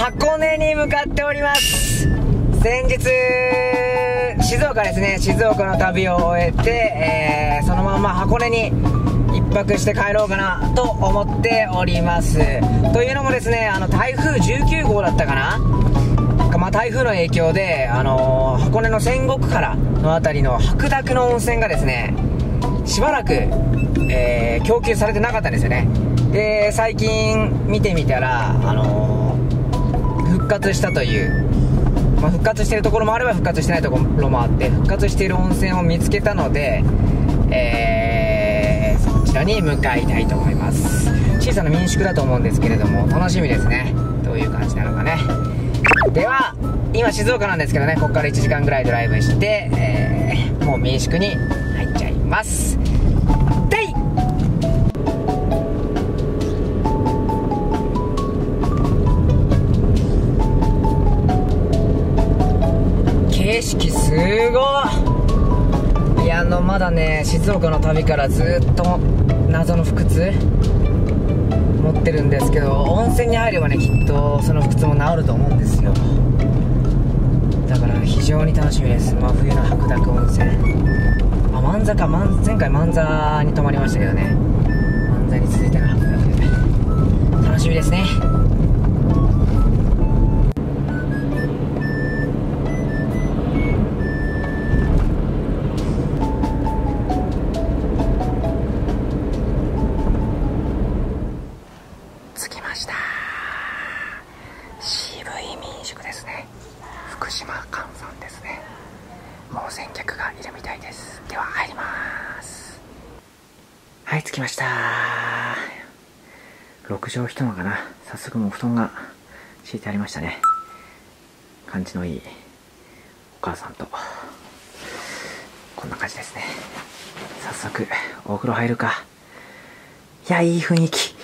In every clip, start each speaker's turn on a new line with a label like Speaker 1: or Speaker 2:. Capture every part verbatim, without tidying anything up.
Speaker 1: 箱根に向かっております。先日静岡ですね、静岡の旅を終えて、えー、そのまま箱根に一泊して帰ろうかなと思っております。というのもですね、あの台風じゅうきゅうごうだったかな、まあ、台風の影響で、あのー、箱根の仙石原の辺りの白濁の温泉がですね、しばらく、えー、供給されてなかったんですよね。で、最近見てみたら、あのー、復活したという、まあ、復活しているところもあれば復活してないところもあって、復活している温泉を見つけたので、えー、そちらに向かいたいと思います。小さな民宿だと思うんですけれども、楽しみですね。どういう感じなのかね。では今静岡なんですけどね、ここからいちじかんぐらいドライブして、えー、もう民宿に入っちゃいます。でい景色すごい。いや、あのまだね、静岡の旅からずっと謎の腹痛持ってるんですけど、温泉に入ればね、きっとその腹痛も治ると思うんですよ。だから非常に楽しみです。真冬の白濁温泉。あ、万座か、前回万座に泊まりましたけどね、万座に続いての白濁、楽しみですね。着きました。渋い民宿ですね。福島館さんですね。もう先客がいるみたいです。では入ります。はい、着きました。ろくじょう一間かな。早速もう布団が敷いてありましたね。感じのいいお母さんとこんな感じですね。早速お風呂入るか。いや、いい雰囲気。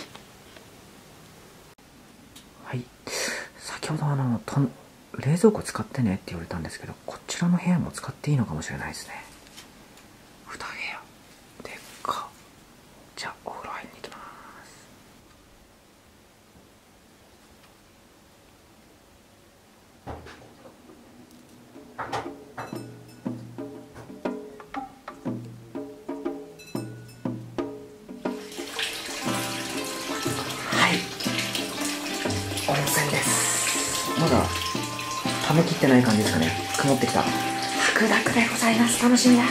Speaker 1: はい、先ほどあのと冷蔵庫使ってねって言われたんですけど、こちらの部屋も使っていいのかもしれないですね。に部屋でっか。じゃあお風呂入りに行きます。はい、温泉です。まだ溜め切ってない感じですかね。曇ってきた。白濁でございます。楽しみだ。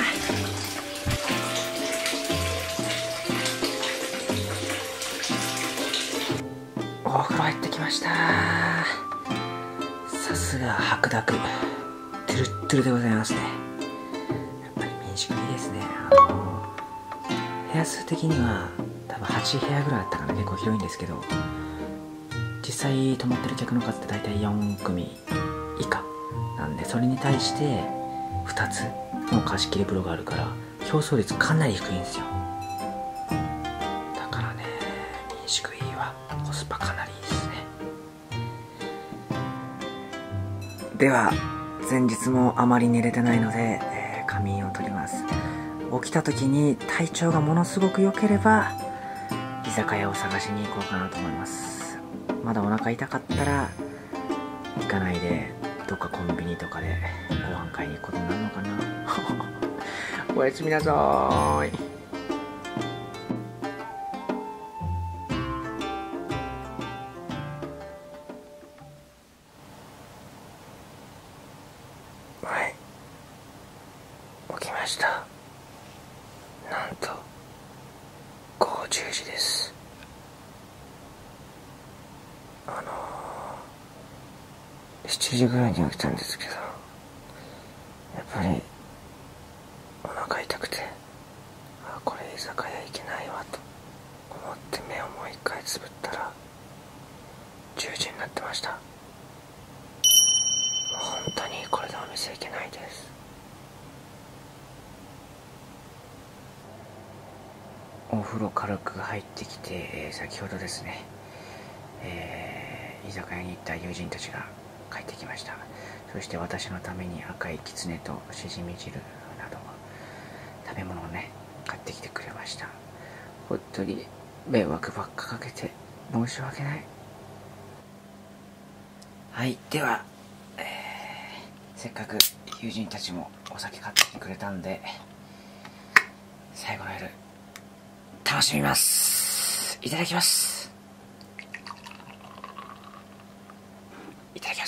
Speaker 1: お風呂入ってきました。さすが白濁、トゥルットゥルでございますね。やっぱり民宿いいですね。あの部屋数的には多分はちへやぐらいあったかな。結構広いんですけど、実際泊まってる客の数って大体よんくみ以下なんで、それに対してふたつの貸し切り風呂があるから競争率かなり低いんですよ。だからね、民宿いいわ。コスパかなりいいですね。では前日もあまり寝れてないので、えー、仮眠を取ります。起きた時に体調がものすごく良ければ居酒屋を探しに行こうかなと思います。まだお腹痛かったら行かないで、どっかコンビニとかでご飯買いに行くことになるのかな。おやすみなさーい。はい、起きました。なんとごごじゅうじです。あのー、しちじぐらいに起きたんですけど、やっぱりお腹痛くて、あ、これ居酒屋行けないわと思って目をもう一回つぶったらじゅうじになってました。もう本当にこれでお店行けないです。お風呂軽く入ってきて、えー、先ほどですね、えー、居酒屋に行った友人たちが帰ってきました。そして私のために赤いきつねとしじみ汁など食べ物をね買ってきてくれました。本当に迷惑ばっかかけて申し訳ない。 はい、では、えー、せっかく友人たちもお酒買ってきてくれたんで、最後の夜楽しみます。いただきます。いただきます。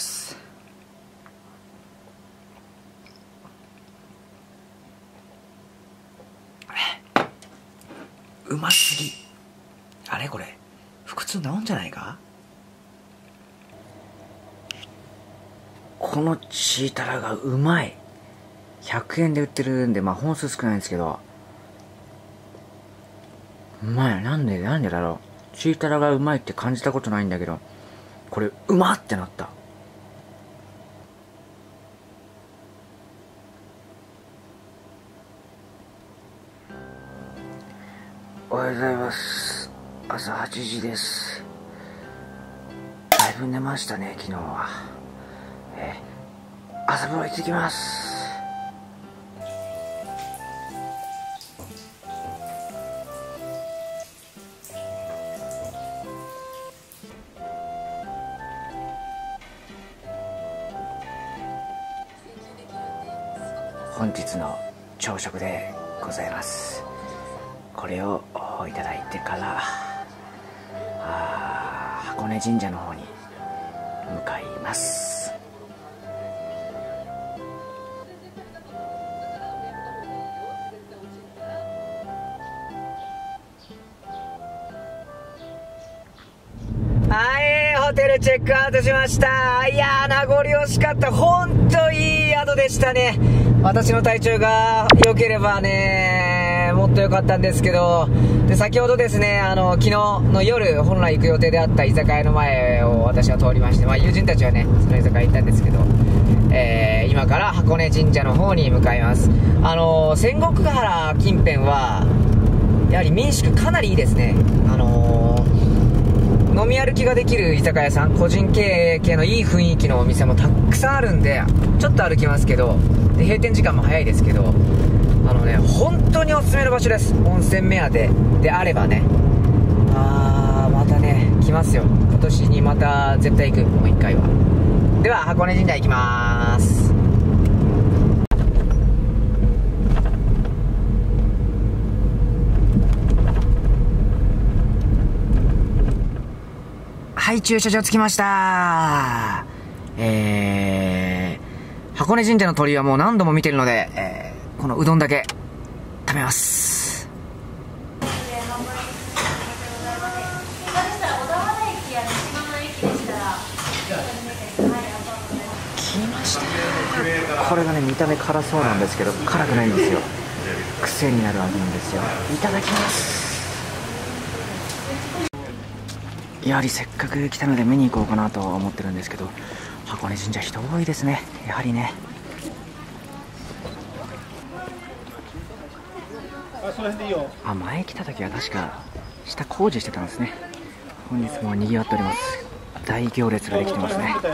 Speaker 1: うますぎ。あれこれ腹痛治んじゃないか。このチータラがうまい。ひゃくえんで売ってるんで、まあ本数少ないんですけど、うまい。なんでなんでだろう。チータラがうまいって感じたことないんだけど、これうまってなった。おはようございます。朝はちじです。だいぶ寝ましたね、昨日は。え朝風呂行ってきます。本日の朝食でございます。これをいただいてからあ箱根神社の方に向かいます。はい、ホテルチェックアウトしました。いやー、名残惜しかった。ほんといい宿でしたね。私の体調が良ければね、もっと良かったんですけど、で先ほどですね、あの昨日の夜本来行く予定であった居酒屋の前を私は通りまして、まあ、友人たちはねその居酒屋行ったんですけど、えー、今から箱根神社の方に向かいます。あの仙石原近辺はやはり民宿かなりいいですね。あの飲み歩きができる居酒屋さん、個人経営系のいい雰囲気のお店もたくさんあるんで、ちょっと歩きますけど、で閉店時間も早いですけど、あのね本当におすすめの場所です。温泉目当てであればね。あーまたね来ますよ。今年にまた絶対行く、もう一回は。では箱根神社行きまーす。はい、駐車場着きました。えー、箱根神社の鳥居はもう何度も見てるので、えー、このうどんだけ食べます。来ました。これがね見た目辛そうなんですけど辛くないんですよ。癖になる味なんですよ。いただきます。やはりせっかく来たので見に行こうかなと思ってるんですけど、箱根神社人多いですね。やはりね。あ、前来た時は確か下工事してたんですね。本日も賑わっております。大行列ができてますね。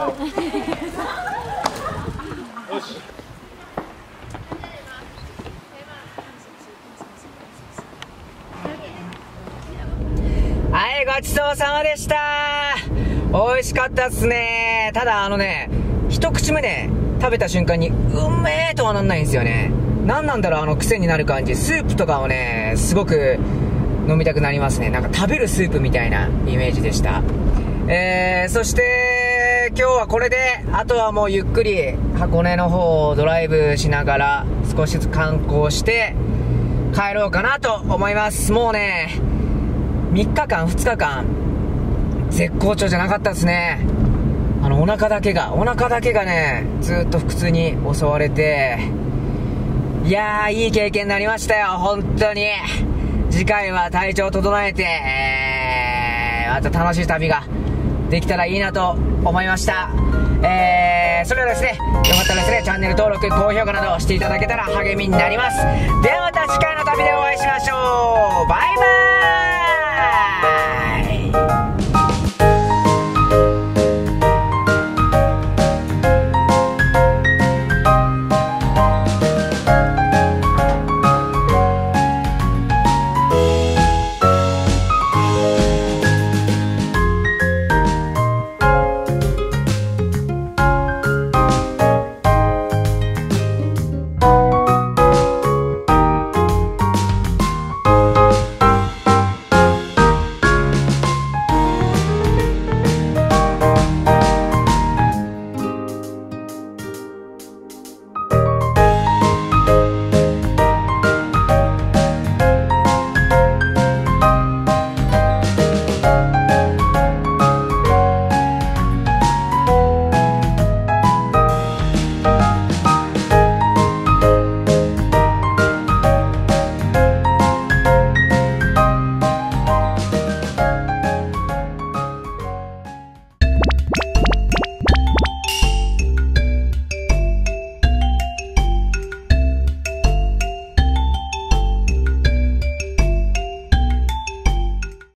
Speaker 1: はい、ごちそうさまでした。美味しかったっすね。ただあのね、一口目ね食べた瞬間にうめえとはなんないんですよね。何なんだろう、あの癖になる感じ。スープとかをねすごく飲みたくなりますね。なんか食べるスープみたいなイメージでした。えー、そして今日はこれで、あとはもうゆっくり箱根の方をドライブしながら少しずつ観光して帰ろうかなと思います。もうねみっかかんふつかかん絶好調じゃなかったですね。あのお腹だけがお腹だけがねずっと腹痛に襲われて、いやーいい経験になりましたよ本当に。次回は体調を整えて、えー、また楽しい旅ができたらいいなと思いました。えー、それではですね、よかったらですねチャンネル登録高評価などしていただけたら励みになります。ではまた次回の旅でお会いしましょう。バイバーイ。